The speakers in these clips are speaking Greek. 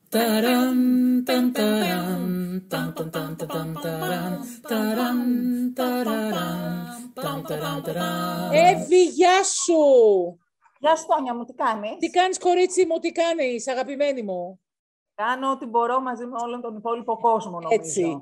Ταραν, ταν, ταραν, ταν, ταν, ταν, ταν, ταραν, ταραν, ταραραν, ταν, ταραν, ταραν. Εύη, γεια σου! Γεια σου, Τόνια μου, τι κάνεις? Τι κάνεις, κορίτσι μου, τι κάνεις, αγαπημένη μου? Κάνω ό,τι μπορώ μαζί με όλον τον υπόλοιπο κόσμο, νομίζω.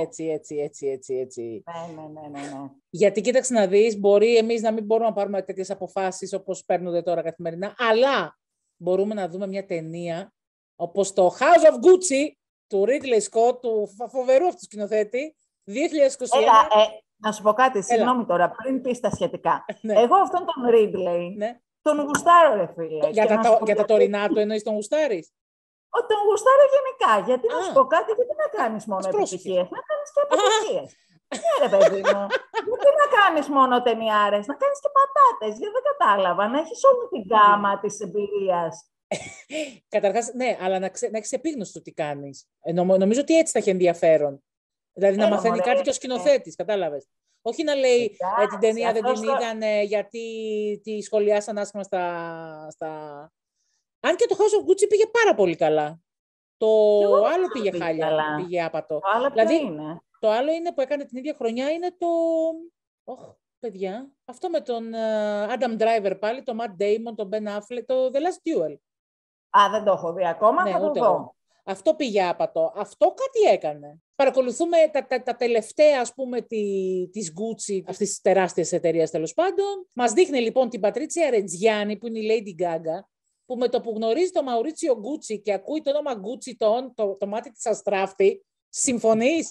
Έτσι. Ναι. Γιατί κοίταξε να δεις, μπορεί εμείς να μην μπορούμε να πάρουμε τέτοιες αποφάσεις όπως παίρνονται τώρα καθημερινά, αλλά μπορούμε να δούμε μια ταινία όπως το House of Gucci του Ridley Scott, του φοβερού αυτού σκηνοθέτη, 2021. Έλα, να σου πω κάτι, συγγνώμη τώρα, πριν πεις τα σχετικά. Ναι. Εγώ αυτόν τον Ridley, Ναι. τον γουστάρω, ρε φίλε. Για τα τωρινά του εννοείς τον γουστάρεις? Τον γουστάρω γενικά, γιατί να σου πω κάτι, γιατί να κάνεις μόνο επιτυχίες, να κάνεις και αποτυχίες. Ναι, ρε παιδί μου, γιατί να κάνεις μόνο ταινιάρες, να κάνεις και πατάτες, γιατί δεν κατάλαβα, να έχεις όλη την γκάμα της εμπειρίας. Καταρχάς, ναι, αλλά να έχεις επίγνωση του τι κάνεις. Νομίζω ότι έτσι θα έχει ενδιαφέρον. Δηλαδή να μαθαίνει κάτι και ο σκηνοθέτης, κατάλαβες. Όχι να λέει την ταινία δεν την είδαν γιατί τη σχολιάσαν άσχημα στα... Αν και το House of Gucci πήγε πάρα πολύ καλά. Το άλλο πήγε χάλια, πήγε άπατο. Το άλλο δηλαδή, είναι. Το άλλο είναι που έκανε την ίδια χρονιά είναι το... παιδιά, αυτό με τον Adam Driver πάλι, το Matt Damon, τον Ben Affleck, το The Last Duel. Δεν το έχω δει ακόμα, ναι, θα το δω. Αυτό πήγε άπατο. Αυτό κάτι έκανε. Παρακολουθούμε τα τελευταία, ας πούμε, της Gucci, αυτής της τεράστιας εταιρείας τέλος πάντων. Μας δείχνει λοιπόν την Πατρίτσια Ρετζιάννη, που είναι η Lady Gaga, που με το που γνωρίζει το Μαουρίτσιο Gucci και ακούει το όνομα Gucci, το μάτι της αστράφτη. Συμφωνείς?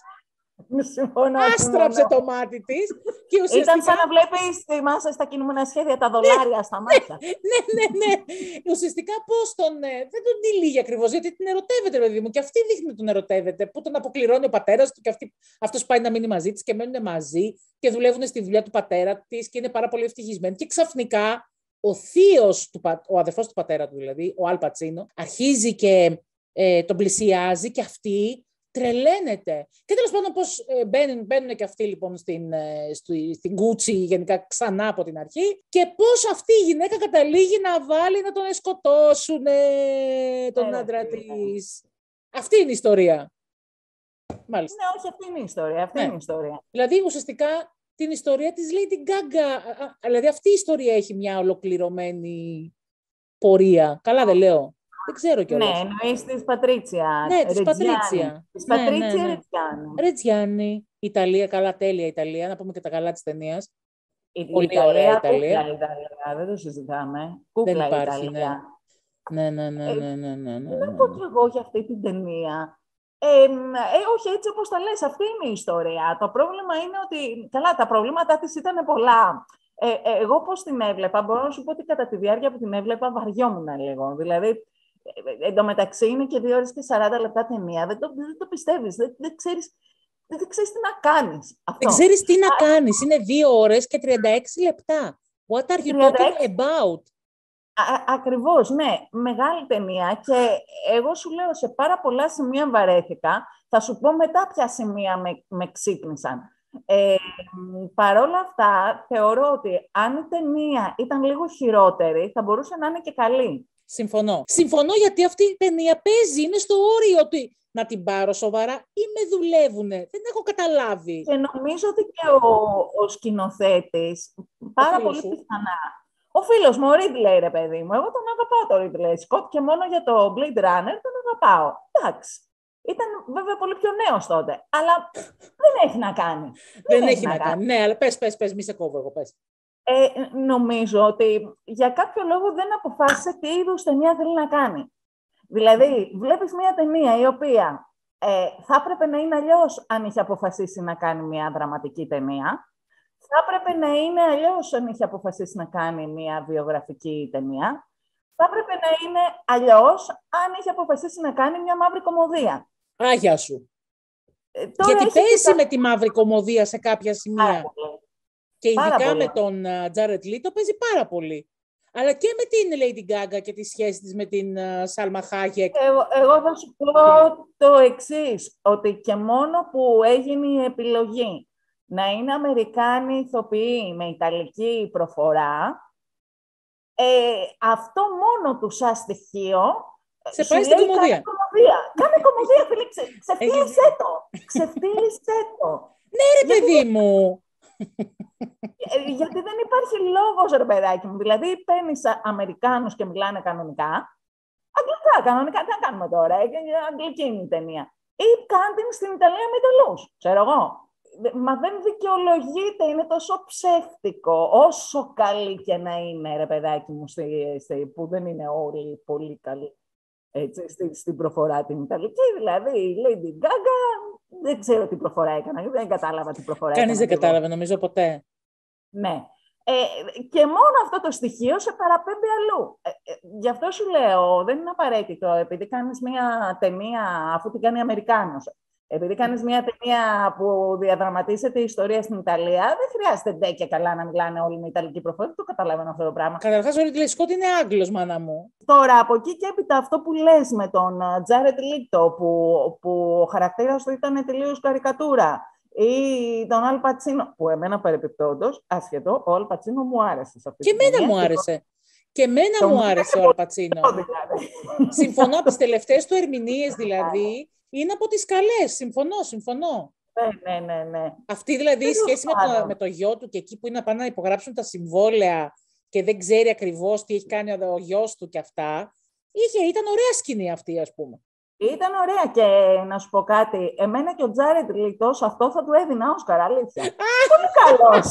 Άστραψε το μάτι της. Και ουσιαστικά... Ήταν σαν να βλέπεις, θυμάσαι στα κινούμενα σχέδια τα δολάρια στα μάτια. Ναι. Ουσιαστικά πώς δεν τον τυλίγει ακριβώς, γιατί την ερωτεύεται, παιδί μου. Και αυτή δείχνει τον ερωτεύεται, που τον αποκληρώνει ο πατέρας του και αυτός πάει να μείνει μαζί της και μένουν μαζί και δουλεύουν στη δουλειά του πατέρα της και είναι πάρα πολύ ευτυχισμένοι. Και ξαφνικά ο θείος, ο αδερφός του πατέρα του δηλαδή, ο Αλ Πατσίνο, αρχίζει και τον πλησιάζει και αυτή τρελαίνεται. Και τέλος πάντων πώς μπαίνουν και αυτοί λοιπόν στην Gucci γενικά ξανά από την αρχή και πώς αυτή η γυναίκα καταλήγει να βάλει να τον σκοτώσουν τον άντρα της. Αυτή είναι η ιστορία. Μάλιστα. Ναι, όχι, αυτή είναι η ιστορία. Αυτή είναι η ιστορία. Δηλαδή ουσιαστικά την ιστορία της Lady Gaga. Δηλαδή αυτή η ιστορία έχει μια ολοκληρωμένη πορεία. Καλά δεν λέω. Δεν ξέρω κιόλας. Ναι, εννοείς της Πατρίτσια. Ναι, της Πατρίτσια. Της Πατρίτσια Ρετζιάννη. Ιταλία, καλά, τέλεια Ιταλία. Να πούμε και τα καλά της ταινίας. Πολύ ωραία Ιταλία. Δεν το συζητάμε. Κούκλα δεν υπάρχει, Ιταλία. Ναι. Να πω κι εγώ για αυτή την ταινία. Όχι, έτσι όπως τα λες, αυτή είναι η ιστορία. Το πρόβλημα είναι ότι, καλά, τα προβλήματά της ήταν πολλά. Εγώ πώς την έβλεπα, μπορώ να σου πω ότι κατά τη διάρκεια που την έβλεπα βαριόμουν λίγο. Δηλαδή, εντωμεταξύ είναι και 2 ώρες και 40 λεπτά ταινία. Δεν το πιστεύεις, δεν ξέρεις τι να κάνεις. Αυτό. Δεν ξέρεις τι να κάνεις. Είναι 2 ώρες και 36 λεπτά. What are you talking about? Ακριβώς, ναι. Μεγάλη ταινία και εγώ σου λέω σε πάρα πολλά σημεία βαρέθηκα. Θα σου πω μετά ποια σημεία με ξύπνησαν. Παρ' όλα αυτά, θεωρώ ότι αν η ταινία ήταν λίγο χειρότερη, θα μπορούσε να είναι και καλή. Συμφωνώ γιατί αυτή η ταινία παίζει, είναι στο όριο ότι να την πάρω σοβαρά ή με δουλεύουνε. Δεν έχω καταλάβει. Και νομίζω ότι και ο σκηνοθέτης, πάρα πολύ πιθανά. Ο φίλος μου, ο Ridley, ρε παιδί μου, εγώ τον αγαπάω τον Ridley Scott και μόνο για το Blade Runner τον αγαπάω. Εντάξει. Ήταν βέβαια πολύ πιο νέος τότε, αλλά δεν έχει να κάνει. Δεν έχει να κάνει. Ναι, αλλά πες, μη σε κόβω εγώ, πες. Νομίζω ότι για κάποιο λόγο δεν αποφάσισε τι είδους ταινία θέλει να κάνει. Δηλαδή, βλέπεις μια ταινία η οποία θα έπρεπε να είναι αλλιώς αν είχε αποφασίσει να κάνει μια δραματική ταινία, θα έπρεπε να είναι αλλιώς αν είχε αποφασίσει να κάνει μια βιογραφική ταινία, θα έπρεπε να είναι αλλιώς αν είχε αποφασίσει να κάνει μια μαύρη κωμωδία. Άγια σου. Γιατί παίζει με τη μαύρη κωμωδία σε κάποια σημεία. Και ειδικά με τον Τζάρετ Λίτο παίζει πάρα πολύ. Αλλά και με την Lady Gaga και τη σχέση της με την Σάλμα Χάγεκ. Εγώ θα σου πω το εξής, ότι και μόνο που έγινε η επιλογή να είναι Αμερικάνοι ηθοποιοί με Ιταλική προφορά, αυτό μόνο του σαν στοιχείο Σε πάει στην κομμωδία. Κάνε κομμωδία, φίλε, ξεφτύλισέ το. Ξεφτύλισέ το. Ναι, ρε παιδί μου. Γιατί δεν υπάρχει λόγος, ρε παιδάκι μου. Δηλαδή, παίρνεις Αμερικάνους και μιλάνε κανονικά. Αγγλικά, κανονικά. Τι να κάνουμε τώρα, αγγλική είναι η ταινία. Ή κάντε στην Ιταλία με Ιταλούς, ξέρω εγώ. Μα δεν δικαιολογείται, είναι τόσο ψεύτικο. Όσο καλή και να είναι, ρε παιδάκι μου, που δεν είναι όλοι πολύ καλοί έτσι, στην προφορά την Ιταλική. Δηλαδή, η Lady Gaga, δεν ξέρω τι προφορά έκανα, δεν κατάλαβα τι προφορά έκανα. Κανείς δεν κατάλαβε, νομίζω, ποτέ. Ναι. Και μόνο αυτό το στοιχείο σε παραπέμπει αλλού. Γι' αυτό σου λέω, δεν είναι απαραίτητο, επειδή κάνεις μια ταινία, αφού την κάνει Αμερικάνος, επειδή κάνεις μια ταινία που διαδραματίζεται η ιστορία στην Ιταλία, δεν χρειάζεται ντε και καλά να μιλάνε όλοι με Ιταλική προφορά. Δεν το καταλαβαίνω αυτό το πράγμα. Καταρχάς, ο Ρίτλι Σκοτ είναι Άγγλος, μάνα μου. Τώρα, από εκεί και έπειτα, αυτό που λες με τον Τζάρετ Λίτο, που ο χαρακτήρας του ήταν τελείως καρικατούρα, ή τον Αλ Πατσίνο, που εμένα παρεπιπτόντως, άσχετο, ο Αλ Πατσίνο μου άρεσε σε αυτή και την ταινία. Και εμένα μου άρεσε. Και εμένα μου άρεσε ο Αλ Πατσίνο. Συμφωνώ, από τις τελευταίες του ερμηνείες δηλαδή, είναι από τις καλές. Συμφωνώ. Ναι. Αυτή δηλαδή η σχέση με το γιο του και εκεί που είναι να πάνε να υπογράψουν τα συμβόλαια και δεν ξέρει ακριβώς τι έχει κάνει ο γιος του και αυτά, ήταν ωραία σκηνή αυτή, ας πούμε. Ήταν ωραία και να σου πω κάτι. Εμένα και ο Τζάρετ Λίτο αυτό θα του έδινα Όσκαρ, αλήθεια. Πολύ καλός.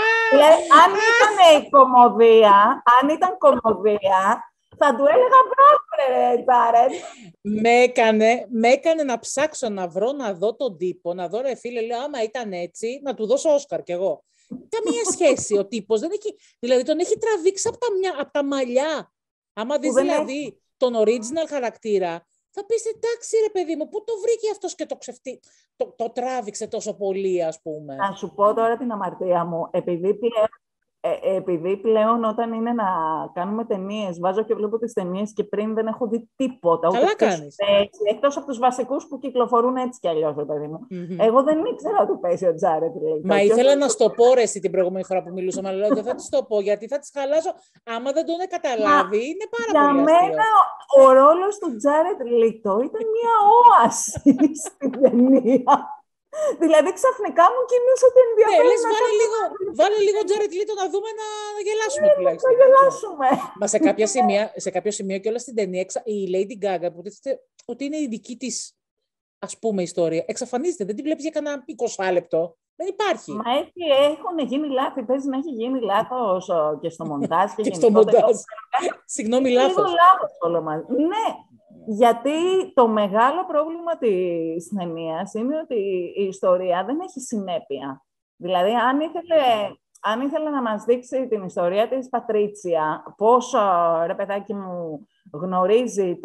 Αν ήταν κομμωδία, θα του έλεγα πρόεδρε, Τζάρετ. Με έκανε να ψάξω να βρω, να δω τον τύπο, να δω ρε φίλε, λέω άμα ήταν έτσι, να του δώσω Όσκαρ κι εγώ. Καμία σχέση ο τύπος, δεν έχει, δηλαδή τον έχει τραβήξει από τα μαλλιά. Άμα δεις δηλαδή τον original χαρακτήρα, θα πεις εντάξει ρε παιδί μου, πού το βρήκε αυτός και το τράβηξε τόσο πολύ, ας πούμε. Να σου πω τώρα την αμαρτία μου, επειδή πλέον όταν είναι να κάνουμε ταινίες, βάζω και βλέπω τις ταινίες και πριν δεν έχω δει τίποτα. Καλά κάνεις. Εκτός από τους βασικούς που κυκλοφορούν έτσι κι αλλιώς, ρε παιδί μου. Εγώ δεν ήξερα ότι παίζει ο Τζάρετ Λίτο. Μα ήθελα να στο πω ρε εσύ την προηγούμενη φορά που μιλούσαμε, αλλά λέω δεν θα της το πω γιατί θα της χαλάσω. Άμα δεν τον καταλάβει, είναι πάρα πολύ αστείο. Για μένα ο ρόλος του Τζάρετ Λίτο ήταν μια όαση στην ταινία. Δηλαδή ξαφνικά μου κινούσε το ενδιαφέρον. Βάλε λίγο Τζάρετ Λίτο να δούμε να γελάσουμε τουλάχιστον. Να γελάσουμε. Μα σε κάποιο σημείο και όλα στην ταινία η Lady Gaga που δείχνει ότι είναι η δική της ας πούμε ιστορία. Εξαφανίζεται, δεν τη βλέπεις για κανένα 20 λεπτό. Δεν υπάρχει. Μα έχουν γίνει λάθη, παίζει να έχει γίνει λάθος και στο μοντάζ. Και στο μοντάζ. Συγγνώμη, λάθος. Λίγο λάθος όλο μαζί. Ναι. Γιατί το μεγάλο πρόβλημα της ταινίας είναι ότι η ιστορία δεν έχει συνέπεια. Δηλαδή, αν ήθελε να μας δείξει την ιστορία της Πατρίτσια, πώς, ρε παιδάκι μου, γνωρίζει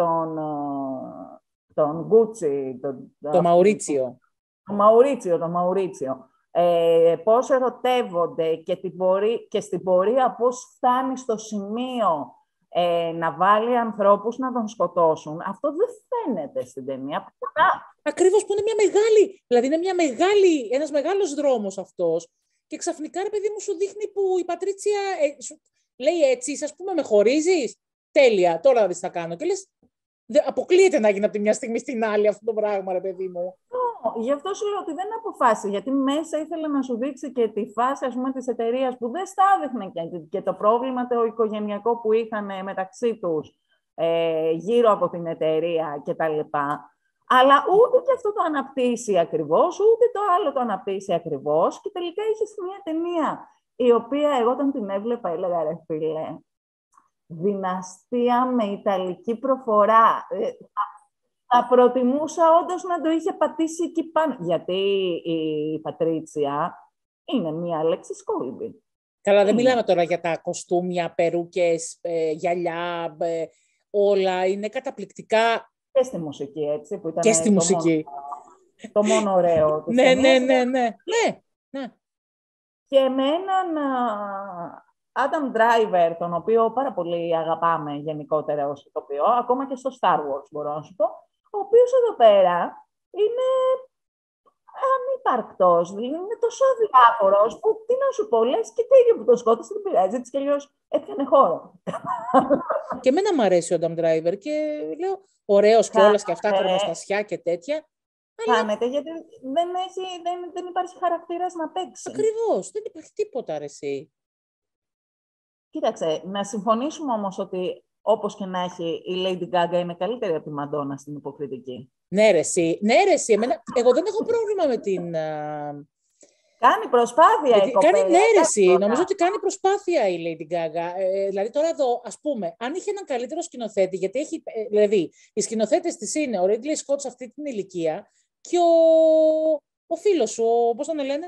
τον Γκούτσι, το Μαουρίτσιο. Το Μαουρίτσιο. Πώς ερωτεύονται και στην πορεία πώς φτάνει στο σημείο να βάλει ανθρώπους να τον σκοτώσουν. Αυτό δεν φαίνεται στην ταινία. Ακριβώς, που είναι μια μεγάλη, δηλαδή είναι ένας μεγάλος δρόμος αυτός και ξαφνικά, ρε παιδί μου, σου δείχνει που η Πατρίτσια λέει έτσι, ας πούμε, με χωρίζεις, τέλεια, τώρα θα δεις τι θα κάνω. Και λες, αποκλείεται να γίνει από τη μια στιγμή στην άλλη αυτό το πράγμα, ρε παιδί μου. Γι' αυτό σου λέω ότι δεν αποφάσισε, γιατί μέσα ήθελε να σου δείξει και τη φάση, ας πούμε, της εταιρείας που δεν στα έδειχνε και το πρόβλημα το οικογενειακό που είχαν μεταξύ τους γύρω από την εταιρεία κτλ. Αλλά ούτε και αυτό το αναπτύσσει ακριβώς, ούτε το άλλο το αναπτύσσει ακριβώς και τελικά είχε μια ταινία η οποία εγώ όταν την έβλεπα έλεγα ρε φίλε, δυναστεία με ιταλική προφορά. Θα προτιμούσα όντως να το είχε πατήσει εκεί πάνω. Γιατί η Πατρίτσια είναι μία λέξη Σκόλμπι. Καλά, δεν μιλάμε τώρα για τα κοστούμια, περούκες, γυαλιά, όλα. Είναι καταπληκτικά. Και στη μουσική, έτσι. Που ήταν και στη μουσική. Το μόνο ωραίο. Ναι. Και με έναν Adam Driver, τον οποίο πάρα πολύ αγαπάμε γενικότερα ως ηθοποιό, ακόμα και στο Star Wars μπορώ να σου πω, ο οποίος εδώ πέρα είναι υπαρκτός, δηλαδή είναι τόσο αδιάφορος που τι να σου πω, λες και τέλειο που το σκότωσε, δεν πειράζει, έτσι κι αλλιώς έπιανε χώρο. Και εμένα μου αρέσει ο Adam Driver και λέω ωραίος κιόλας και αυτά, κρεμοστασιά και τέτοια. Χάνεται, γιατί δεν υπάρχει χαρακτήρας να παίξει. Ακριβώς, δεν υπάρχει τίποτα ρε εσύ. Κοίταξε, να συμφωνήσουμε όμως ότι όπως και να έχει, η Lady Gaga είναι καλύτερη από τη Μαντόνα στην υποκριτική. Ναι ρε εσύ, εγώ δεν έχω πρόβλημα με την... Κάνει προσπάθεια η κοπέλα. Ναι ρε εσύ, νομίζω ότι κάνει προσπάθεια η Lady Gaga. Δηλαδή τώρα εδώ, ας πούμε, αν είχε έναν καλύτερο σκηνοθέτη, γιατί έχει, δηλαδή, οι σκηνοθέτες της είναι ο Ridley Scott σε αυτή την ηλικία και ο φίλος σου, πώς τον λένε?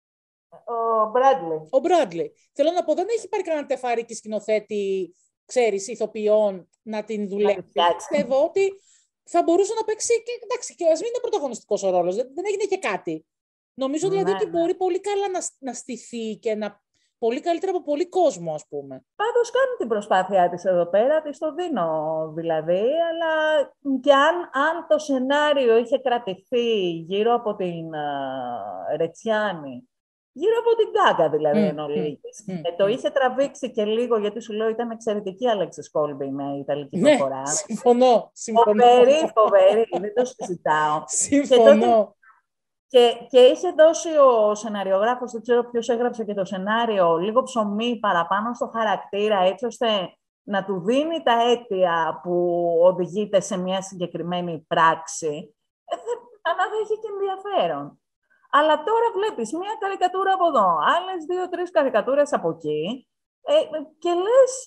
Ο Bradley. Θέλω να πω, δεν έχει πάρει κανένα τεφάρικη σκηνοθέτη, ξέρεις, ηθοποιών να την δουλέψει. Πιστεύω ότι θα μπορούσε να παίξει και, εντάξει, και ας μην είναι πρωταγωνιστικός ο ρόλος, δεν έγινε και κάτι. Νομίζω δηλαδή ότι μπορεί πολύ καλά να στηθεί και πολύ καλύτερα από πολύ κόσμο, ας πούμε. Πάντως κάνει την προσπάθειά της εδώ πέρα, της το δίνω δηλαδή, αλλά και αν το σενάριο είχε κρατηθεί γύρω από την Ρετσιάνη, γύρω από την Γκάγκα δηλαδή εν ολίγης, το είχε τραβήξει και λίγο, γιατί σου λέω ήταν εξαιρετική Αλέξης Κόλμπι με Ιταλική προφορά. Συμφωνώ. Φοβερή, δεν το συζητάω. Συμφωνώ. Και είχε δώσει ο σεναριογράφος, δεν ξέρω ποιος έγραψε και το σενάριο, λίγο ψωμί παραπάνω στο χαρακτήρα, έτσι ώστε να του δίνει τα αίτια που οδηγείται σε μια συγκεκριμένη πράξη, αναδέχει και ενδιαφέρον. Αλλά τώρα βλέπεις μία καρικατούρα από εδώ, άλλες 2-3 καρικατούρες από εκεί, και λες,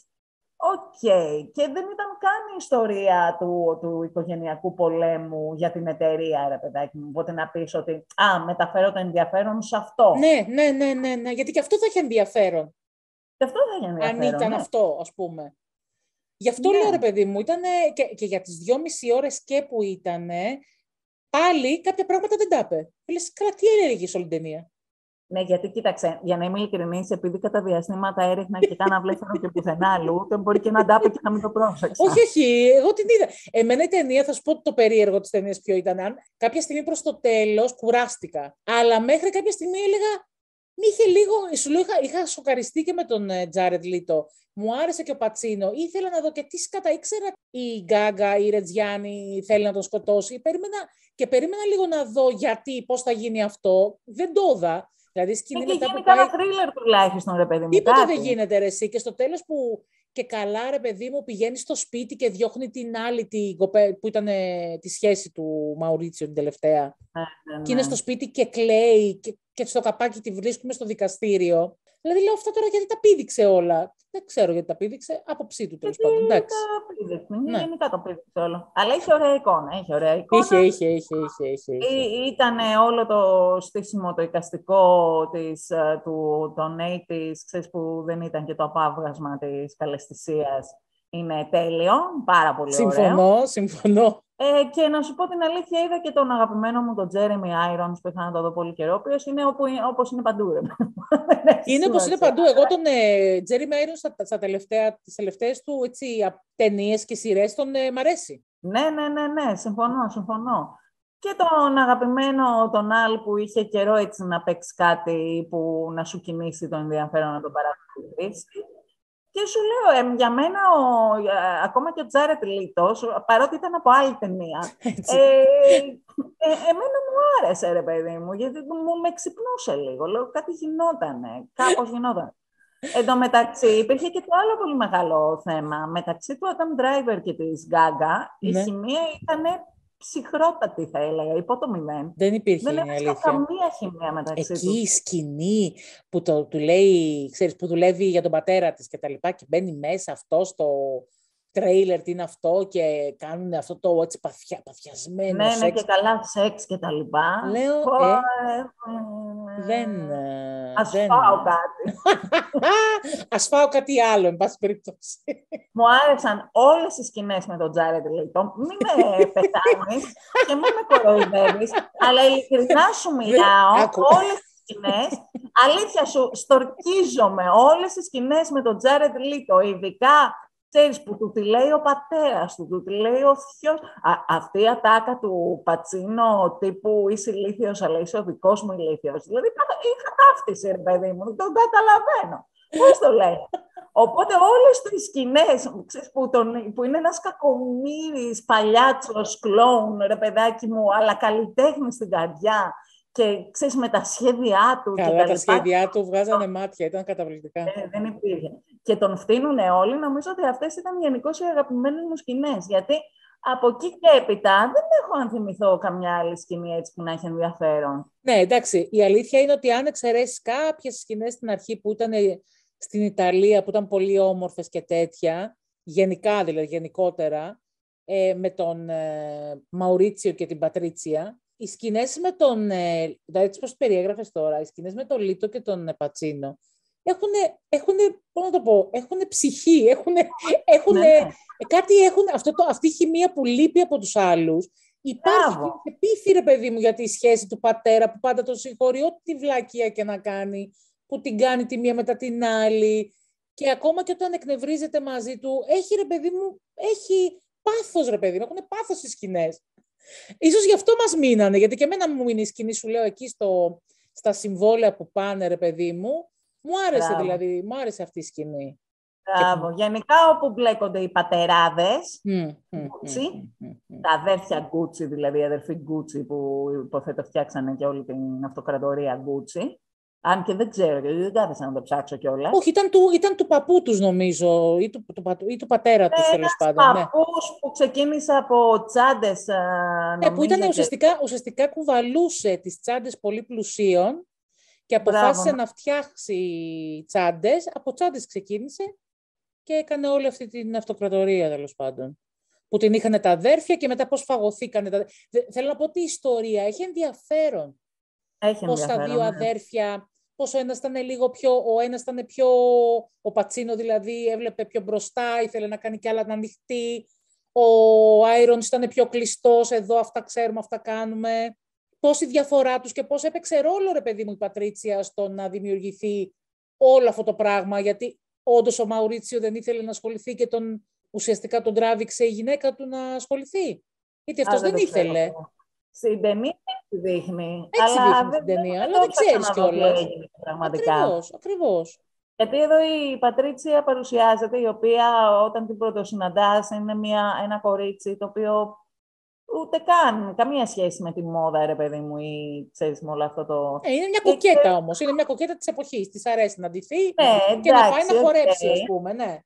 και δεν ήταν καν η ιστορία του οικογενειακού πολέμου για την εταιρεία, ρε παιδάκι μου. Οπότε να πεις ότι, μεταφέρω το ενδιαφέρον σε αυτό. Ναι, γιατί και αυτό θα έχει ενδιαφέρον. Και αυτό θα έχει ενδιαφέρον, αν ήταν αυτό, ας πούμε. Γι' αυτό λέω, ρε παιδί μου, ήταν και για τις 2,5 ώρες και που ήταν, πάλι κάποια πράγματα δεν τα είπε. Λες, καλά, τι έλεγες όλη την ταινία. Ναι, γιατί κοίταξε, για να είμαι ειλικρινής, επειδή κατά διαστήματα έριχνα και κάνα βλέφαρο και πουθενά αλλού, δεν μπορεί και να τα είπε και να μην το πρόσεξα. Όχι, εγώ την είδα. Εμένα η ταινία, θα σου πω το περίεργο της ταινίας ποιο ήταν. Κάποια στιγμή προς το τέλος κουράστηκα. Αλλά μέχρι κάποια στιγμή έλεγα, είχε λίγο, σου λέω, είχα σοκαριστεί και με τον Τζάρετ Λίτο. Μου άρεσε και ο Πατσίνο. Ήθελα να δω και τι σκατά. Ήξερα η Γκάγκα, η Ρετζιάνη θέλει να τον σκοτώσει. Περίμενα λίγο να δω γιατί, πώς θα γίνει αυτό. Δεν το είδα. Δηλαδή, σκηνή μετά που πάει... θρίλερ τουλάχιστον, ρε παιδί μου. Τίποτα δεν γίνεται, ρε εσύ. Και στο τέλος που και καλά, ρε παιδί μου, πηγαίνει στο σπίτι και διώχνει την άλλη που ήταν τη σχέση του Μαουρίτσιο την τελευταία. Ναι. Και είναι στο σπίτι και κλαίει και στο καπάκι τη βρίσκουμε στο δικαστήριο. Δηλαδή, λέω αυτά τώρα γιατί τα πήδηξε όλα. Δεν ξέρω γιατί τα πήδηξε. Άποψή του, τέλος πάντων. Εντάξει. Ναι. Γενικά το πήδηξε όλο. Αλλά είχε ωραία εικόνα. Είχε. Ήταν όλο το στήσιμο, το εικαστικό των 80's, ξέρεις, που δεν ήταν και το απάβγασμα της καλαισθησίας. Είναι τέλειο. Πάρα πολύ ωραίο. Συμφωνώ. Και να σου πω την αλήθεια, είδα και τον αγαπημένο μου, τον Jeremy Irons, που ήθελα να το δω πολύ καιρό, ο οποίος είναι όπως είναι παντού. Είναι όπως είναι παντού. Εγώ τον Jeremy Irons τις τελευταίες του ταινίες και σειρές μ' αρέσει. Ναι, συμφωνώ. Και τον αγαπημένο τον Αλ που είχε καιρό έτσι να παίξει κάτι που να σου κινήσει το ενδιαφέρον να τον παρακολουθήσει. Και σου λέω, για μένα, ακόμα και ο Τζάρετ Λίτος, παρότι ήταν από άλλη ταινία, εμένα μου άρεσε, ρε παιδί μου, γιατί με ξυπνούσε λίγο. Λέω, κάτι γινότανε, κάπως γινότανε. Εν τω μεταξύ, υπήρχε και το άλλο πολύ μεγάλο θέμα. Μεταξύ του Adam Driver και της Gaga, η χημεία ήταν ψυχρότατη, θα έλεγα, υπό το 0. Δεν υπήρχε, δεν έβρισκα καμία χημεία μεταξύ τους. Εκεί η σκηνή που του λέει, ξέρεις, που δουλεύει για τον πατέρα της και τα λοιπά και μπαίνει μέσα αυτό στο τρέιλερ, τι είναι αυτό και κάνουν αυτό το έτσι παθιασμένο σεξ. Ναι, σεξ. και καλά σεξ και τα λοιπά. Λέω, Ας φάω κάτι. Ας φάω κάτι άλλο, εν πάση περιπτώσει. Μου άρεσαν όλες οι σκηνές με τον Τζάρετ Λίτο. Μην με πεθάνεις και μην με κοροϊδεύεις, αλλά ειλικρινά σου μιλάω, όλες τις σκηνές, αλήθεια σου, στορκίζομαι όλες τις σκηνές με τον Τζάρετ Λίτο, ειδικά ξέρεις, που του τη λέει ο πατέρας του τη λέει ο θειός. Αυτή η ατάκα του Πατσίνο τύπου είσαι ηλίθιος, αλλά είσαι ο δικός μου ηλίθιος. Δηλαδή, είχα ταύτιση, ρε παιδί μου, τον καταλαβαίνω. Πώς το λέει. Οπότε όλες τις σκηνές που είναι ένας κακομοίρης, παλιάτσος, κλόουν, ρε παιδάκι μου, αλλά καλλιτέχνη στην καρδιά και ξέρεις με τα σχέδιά του. Καλά, και τα σχέδιά του βγάζανε μάτια, ήταν καταπληκτικά. Δεν υπήρχε. Και τον φτύνουν όλοι. Νομίζω ότι αυτές ήταν γενικώς οι αγαπημένες μου σκηνές. Γιατί από εκεί και έπειτα δεν έχω αν θυμηθώ καμιά άλλη σκηνή έτσι που να έχει ενδιαφέρον. Ναι, εντάξει. Η αλήθεια είναι ότι αν εξαιρέσεις κάποιες σκηνές στην αρχή που ήταν στην Ιταλία, που ήταν πολύ όμορφες και τέτοια, γενικά δηλαδή, γενικότερα, με τον Μαουρίτσιο και την Πατρίτσια, οι σκηνές με τον, δηλαδή έτσι πώς περιέγραφες τώρα, οι σκηνές με τον Λίτο και τον Πατσίνο, έχουν ψυχή, αυτή η χημεία που λείπει από τους άλλους. Υπάρχει και πείθει, ρε παιδί μου, για τη σχέση του πατέρα που πάντα τον συγχωρεί, ό,τι βλακεία και να κάνει, που την κάνει τη μία μετά την άλλη. Και ακόμα και όταν εκνευρίζεται μαζί του, έχει, ρε παιδί μου, έχει πάθος, ρε παιδί μου, έχουν πάθος οι σκηνές. Ίσως γι' αυτό μας μείνανε, γιατί και εμένα μου μείνει η σκηνή, σου λέω, εκεί στα συμβόλαια που πάνε, ρε παιδί μου. Μου άρεσε δηλαδή, μου άρεσε αυτή η σκηνή. Μπράβο. Γενικά όπου μπλέκονται οι πατεράδες, τα αδέρφια Γκούτσι, δηλαδή οι αδερφοί Γκούτσι που υποθέτω φτιάξανε και όλη την αυτοκρατορία Γκούτσι. Αν και δεν ξέρω, γιατί δεν κάθεσα να το ψάξω κιόλας. Όχι, ήταν του παππού τους νομίζω, ή του πατέρα τους, τέλος πάντων. Παππούς που ξεκίνησε από τσάντες, ναι, που ήταν ουσιαστικά κουβαλούσε τις τσάντες πολύ πλουσίων και αποφάσισε να φτιάξει τσάντες. Από τσάντες ξεκίνησε και έκανε όλη αυτή την αυτοκρατορία, τέλος πάντων. Που την είχαν τα αδέρφια και μετά πώς φαγωθήκανε. Θέλω να πω ότι η ιστορία έχει ενδιαφέρον. Πώς τα δύο αδέρφια, πώς ο ένας ήταν λίγο πιο, ο Πατσίνο δηλαδή έβλεπε πιο μπροστά, ήθελε να κάνει κι άλλα να ανοιχτεί. Ο Άιρονς ήταν πιο κλειστός, εδώ αυτά ξέρουμε, αυτά κάνουμε. Πώς η διαφορά τους και πώς έπαιξε ρόλο, ρε παιδί μου, η Πατρίτσια στο να δημιουργηθεί όλο αυτό το πράγμα, γιατί όντως ο Μαουρίτσιο δεν ήθελε να ασχοληθεί και ουσιαστικά τον τράβηξε η γυναίκα του να ασχοληθεί. Γιατί αυτός δεν ήθελε. Στην ταινία έτσι δείχνει. Έτσι δείχνει στην ταινία, αλλά δεν ξέρεις κιόλας. Ακριβώς. Γιατί εδώ η Πατρίτσια παρουσιάζεται, η οποία όταν την πρωτοσυναντάς είναι ένα κορίτσι το οποίο ούτε καν καμία σχέση με τη μόδα, ρε παιδί μου, ή ξέρεις με όλο αυτό το... είναι μια κοκέτα όμως, είναι μια κοκέτα της εποχής, της αρέσει να ντυθεί και να πάει να χορέψει, ας πούμε, ναι.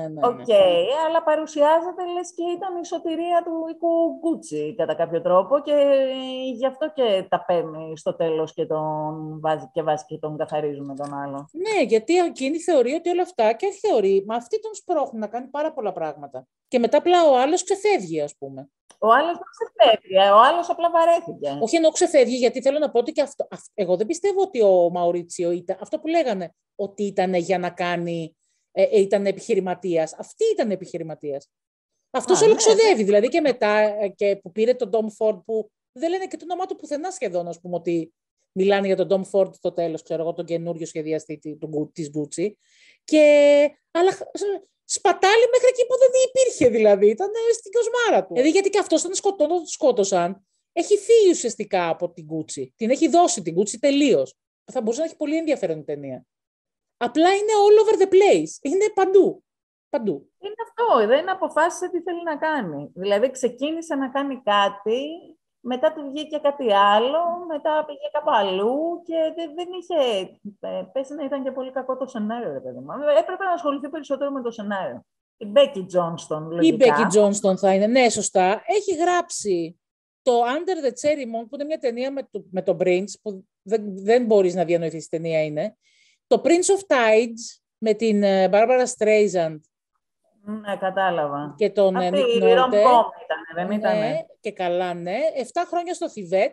Αλλά παρουσιάζεται λες και ήταν η σωτηρία του οίκου Γκούτσι κατά κάποιο τρόπο και γι' αυτό και τα παίρνει στο τέλος και τον βάζει και τον καθαρίζουν με τον άλλο. Ναι, γιατί εκείνη θεωρεί ότι όλα αυτά, και όχι θεωρεί, μα αυτοί τον σπρώχνουν να κάνει πάρα πολλά πράγματα. Και μετά απλά ο άλλος ξεφεύγει, ας πούμε. Ο άλλος δεν ξεφεύγει, ο άλλος απλά βαρέθηκε. Όχι εννοώ ξεφεύγει, γιατί θέλω να πω ότι και αυτό. Εγώ δεν πιστεύω ότι ο Μαουρίτσιο ήταν. Αυτό που λέγανε ότι ήταν για να κάνει. Ήταν επιχειρηματίας. Αυτή ήταν επιχειρηματίας. Αυτός όλο ξοδεύει. Δηλαδή και μετά και που πήρε τον Tom Ford, που δεν λένε και το όνομά του πουθενά σχεδόν, ας πούμε, ότι μιλάνε για τον Tom Ford στο τέλος, ξέρω εγώ, τον καινούριο σχεδιαστή της Gucci. Αλλά σπατάλη μέχρι εκεί που δεν υπήρχε, δηλαδή. Ήταν στην κοσμάρα του. Δηλαδή, γιατί και αυτός όταν τον σκότωσαν, έχει φύγει ουσιαστικά από την Gucci. Την έχει δώσει την Gucci τελείως. Θα μπορούσε να έχει πολύ ενδιαφέρον η ταινία. Απλά είναι all over the place. Είναι παντού. Είναι αυτό. Δεν αποφάσισε τι θέλει να κάνει. Δηλαδή, ξεκίνησε να κάνει κάτι, μετά του βγήκε κάτι άλλο, μετά πήγε κάπου αλλού και δεν είχε... Πες να ήταν και πολύ κακό το σενάριο, ρε παιδί μου. Έπρεπε να ασχοληθεί περισσότερο με το σενάριο. Η Μπέκι Τζόνστον, λογικά. Η Μπέκι Τζόνστον θα είναι, ναι, σωστά. Έχει γράψει το Under the Cherry Moon, που είναι μια ταινία με τον Prince, που δεν μπορείς να διανοηθείς τι ταινία είναι. Το Prince of Tides με την Barbara Streisand. Ναι, κατάλαβα. Και τον Nick Nolte. Δεν ήταν. Ναι, και καλά, ναι. 7 χρόνια στο Θιβέτ.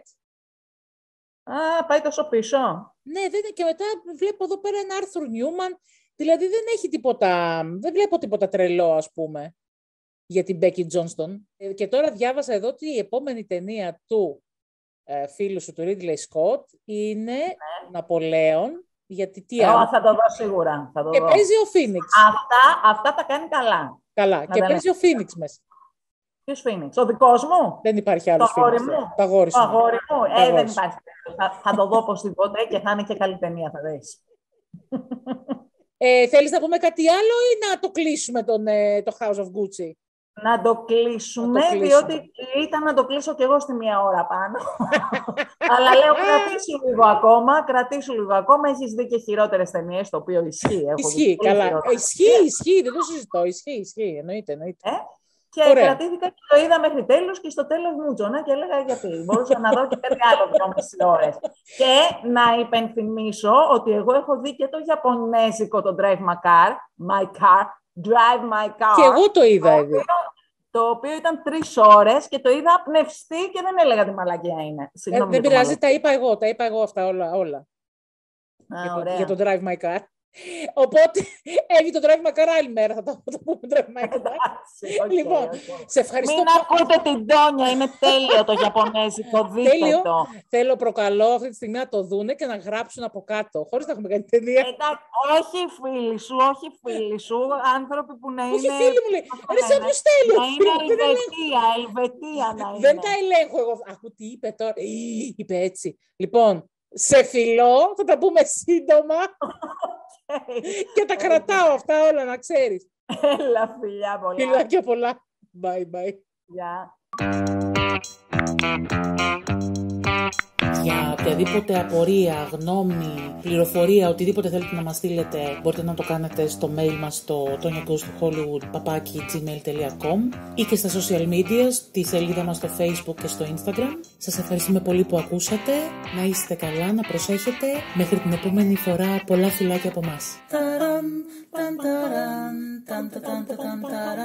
Πάει τόσο πίσω. Ναι, και μετά βλέπω εδώ πέρα ένα Arthur Newman. Δηλαδή δεν βλέπω τίποτα τρελό, ας πούμε, για την Becky Johnston. Και τώρα διάβασα εδώ ότι η επόμενη ταινία του φίλου σου, του Ridley Scott, είναι Ναπολέον. Γιατί τι άλλο. Θα το δω σίγουρα. Και παίζει ο Phoenix. Αυτά τα κάνει καλά. Καλά. Και παίζει ο Φίνιξ μέσα. Ποιος Φίνιξ, ο δικός μου? Δεν υπάρχει άλλος Φίνιξ. Το αγόρι σου. Το αγόρι μου. Δεν υπάρχει. Θα το δω οπωσδήποτε και θα είναι και καλή ταινία, θα δεις. Θέλεις να πούμε κάτι άλλο ή να το κλείσουμε το House of Gucci? Να το κλείσουμε, διότι ήταν να το κλείσω κι εγώ στη μία ώρα πάνω. Αλλά λέω κρατήσου λίγο ακόμα. Έχεις δει και χειρότερες ταινίες, το οποίο ισχύει. Ισχύει, καλά. Ισχύει, δεν το συζητώ. Ισχύει, εννοείται. Και κρατήθηκα και το είδα μέχρι τέλους και στο τέλος μου τζωνά και έλεγα γιατί. Μπορούσα να δω και κάτι άλλο 2,5 ώρες. Και να υπενθυμίσω ότι εγώ έχω δει και το Ιαπωνέζικο, το Drive My Car, Drive My Car. Και εγώ το είδα. Το οποίο ήταν 3 ώρες και το είδα πνευστή και δεν έλεγα τι μαλακία είναι. Δεν πειράζει, τα είπα εγώ αυτά όλα. Για το Drive My Car. Οπότε, έβγαινε το Drive My Car άλλη μέρα, θα το πούμε Drive My Car. Λοιπόν, σε ευχαριστώ. Μην ακούτε την Τόνια, είναι τέλειο το Ιαπωνέζικο, δείτε το. Θέλω, προκαλώ, αυτή τη στιγμή να το δούνε και να γράψουν από κάτω, χωρίς να έχουμε κάνει ταινία. Όχι φίλοι σου, άνθρωποι που να είναι... Όχι φίλοι μου, λέει, ρε σαν ποιος τέλειο. Να είναι Ελβετία να είναι. Δεν τα ελέγχω εγώ. Αχού, τι είπε τώρα, είπε έτσι. Λοιπόν, σε φιλώ, θα τα πούμε σύντομα. Και τα κρατάω αυτά όλα, να ξέρεις. Έλα, φιλιά πολλά. Φιλάκια πολλά. Bye. Γεια. Για οποιαδήποτε απορία, γνώμη, πληροφορία, οτιδήποτε θέλετε να μας στείλετε, μπορείτε να το κάνετε στο mail μας στο toniagoestohollywood@gmail.com ή και στα social media, στη σελίδα μας στο Facebook και στο Instagram. Σας ευχαριστούμε πολύ που ακούσατε. Να είστε καλά, να προσέχετε. Μέχρι την επόμενη φορά, πολλά φιλάκια από εμάς.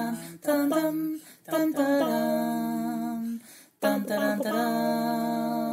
Tan